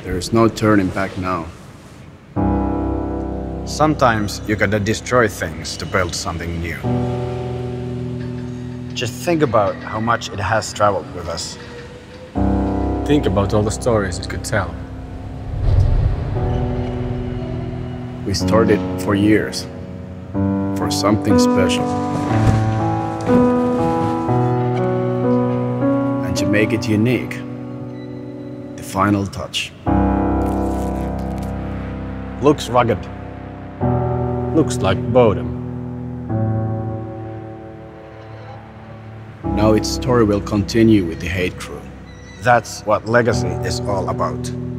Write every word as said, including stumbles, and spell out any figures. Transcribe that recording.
There is no turning back now. Sometimes you gotta destroy things to build something new. Just think about how much it has traveled with us. Think about all the stories it could tell. We started for years, for something special. And to make it unique, the final touch. Looks rugged. Looks like Bodom. Now its story will continue with the Hate Crew. That's what legacy is all about.